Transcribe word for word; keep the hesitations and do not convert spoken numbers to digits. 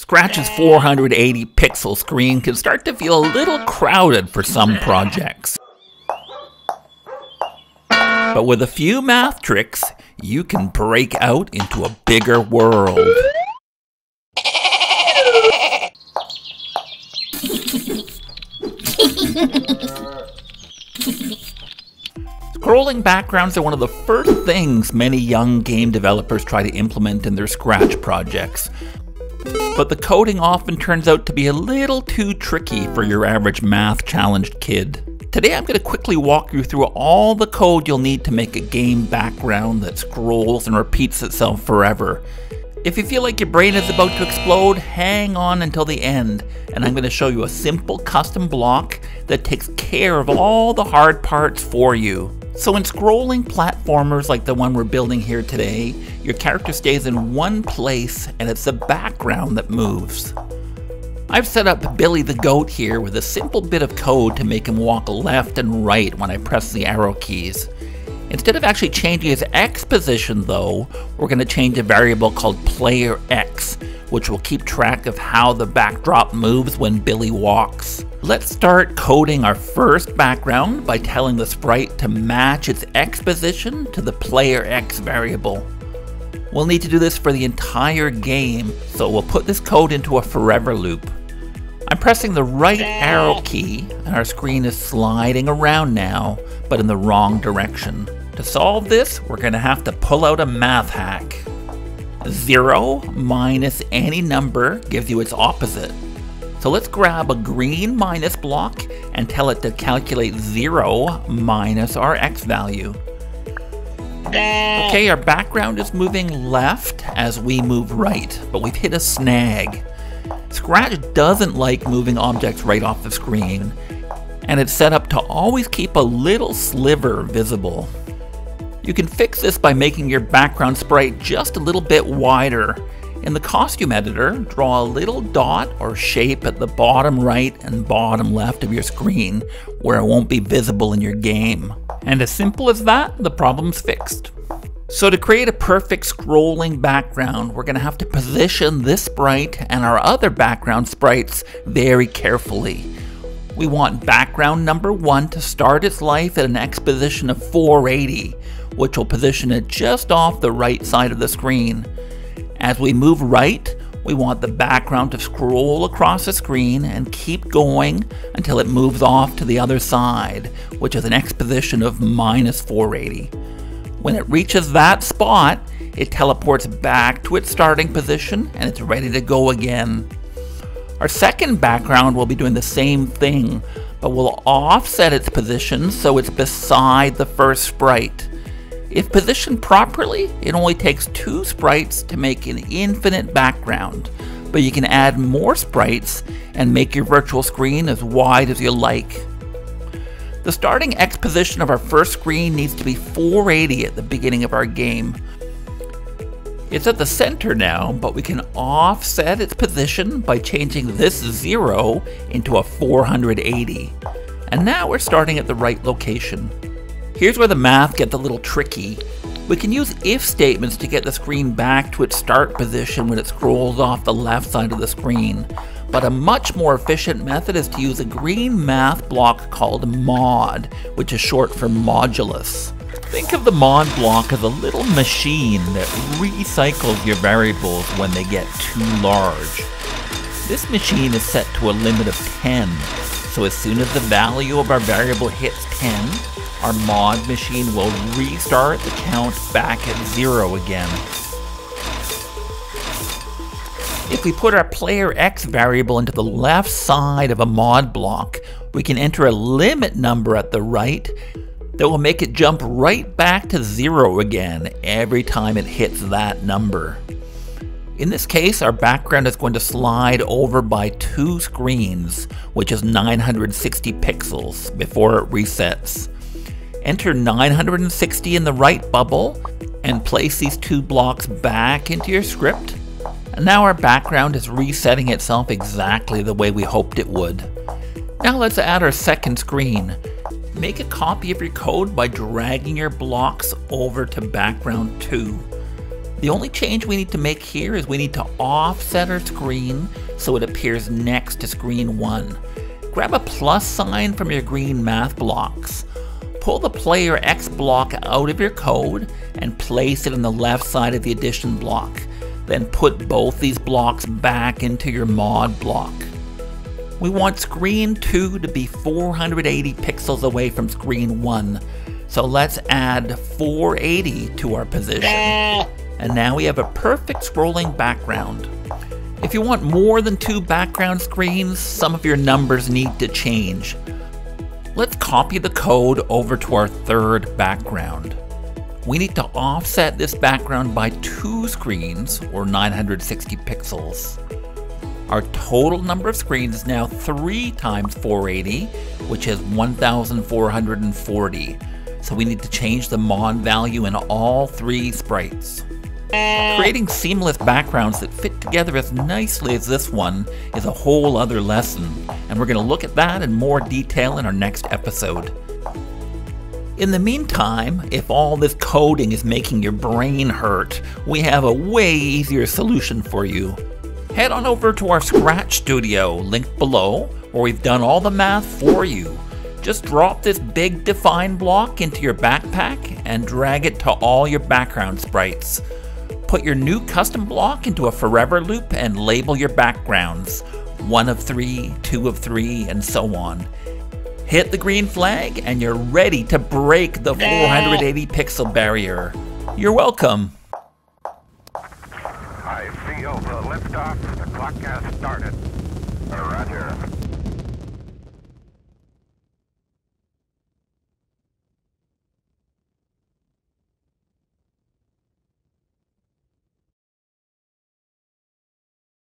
Scratch's four hundred eighty pixel screen can start to feel a little crowded for some projects. But with a few math tricks, you can break out into a bigger world. Scrolling backgrounds are one of the first things many young game developers try to implement in their Scratch projects. But the coding often turns out to be a little too tricky for your average math-challenged kid. Today I'm going to quickly walk you through all the code you'll need to make a game background that scrolls and repeats itself forever. If you feel like your brain is about to explode, hang on until the end, and I'm going to show you a simple custom block that takes care of all the hard parts for you. So in scrolling platformers like the one we're building here today, your character stays in one place and it's the background that moves. I've set up Billy the Goat here with a simple bit of code to make him walk left and right when I press the arrow keys. Instead of actually changing his X position though, we're going to change a variable called player X, which will keep track of how the backdrop moves when Billy walks. Let's start coding our first background by telling the sprite to match its X position to the player X variable. We'll need to do this for the entire game, so we'll put this code into a forever loop. I'm pressing the right arrow key and our screen is sliding around now, but in the wrong direction. To solve this, we're going to have to pull out a math hack. Zero minus any number gives you its opposite. So let's grab a green minus block and tell it to calculate zero minus our X value. Okay, our background is moving left as we move right, but we've hit a snag. Scratch doesn't like moving objects right off the screen, and it's set up to always keep a little sliver visible. You can fix this by making your background sprite just a little bit wider. In the costume editor, draw a little dot or shape at the bottom right and bottom left of your screen where it won't be visible in your game. And as simple as that, the problem's fixed. So to create a perfect scrolling background, we're going to have to position this sprite and our other background sprites very carefully. We want background number one to start its life at an X position of four eighty, which will position it just off the right side of the screen. As we move right, we want the background to scroll across the screen and keep going until it moves off to the other side, which is an X position of minus four eighty. When it reaches that spot, it teleports back to its starting position and it's ready to go again. Our second background will be doing the same thing, but we'll offset its position so it's beside the first sprite. If positioned properly, it only takes two sprites to make an infinite background, but you can add more sprites and make your virtual screen as wide as you like. The starting X position of our first screen needs to be four eighty at the beginning of our game. It's at the center now, but we can offset its position by changing this zero into a four hundred eighty. And now we're starting at the right location. Here's where the math gets a little tricky. We can use if statements to get the screen back to its start position when it scrolls off the left side of the screen. But a much more efficient method is to use a green math block called mod, which is short for modulus. Think of the mod block as a little machine that recycles your variables when they get too large. This machine is set to a limit of ten, so as soon as the value of our variable hits ten, our mod machine will restart the count back at zero again. If we put our player X variable into the left side of a mod block, we can enter a limit number at the right that will make it jump right back to zero again every time it hits that number. In this case, our background is going to slide over by two screens, which is nine hundred sixty pixels, before it resets. Enter nine hundred sixty in the right bubble and place these two blocks back into your script. And now our background is resetting itself exactly the way we hoped it would. Now let's add our second screen. Make a copy of your code by dragging your blocks over to background two. The only change we need to make here is we need to offset our screen so it appears next to screen one. Grab a plus sign from your green math blocks. Pull the player X block out of your code and place it on the left side of the addition block. Then put both these blocks back into your mod block. We want screen two to be four hundred eighty pixels away from screen one. So let's add four eighty to our position. And now we have a perfect scrolling background. If you want more than two background screens, some of your numbers need to change. Let's copy the code over to our third background. We need to offset this background by two screens, or nine hundred sixty pixels. Our total number of screens is now three times four eighty, which is one thousand four hundred forty. So we need to change the mod value in all three sprites. Creating seamless backgrounds that fit together as nicely as this one is a whole other lesson, and we're going to look at that in more detail in our next episode. In the meantime, if all this coding is making your brain hurt, we have a way easier solution for you. Head on over to our Scratch Studio, linked below, where we've done all the math for you. Just drop this big define block into your backpack and drag it to all your background sprites. Put your new custom block into a forever loop and label your backgrounds. One of three, two of three, and so on. Hit the green flag and you're ready to break the four hundred eighty pixel barrier. You're welcome. I feel the liftoff. The clock has started. Roger.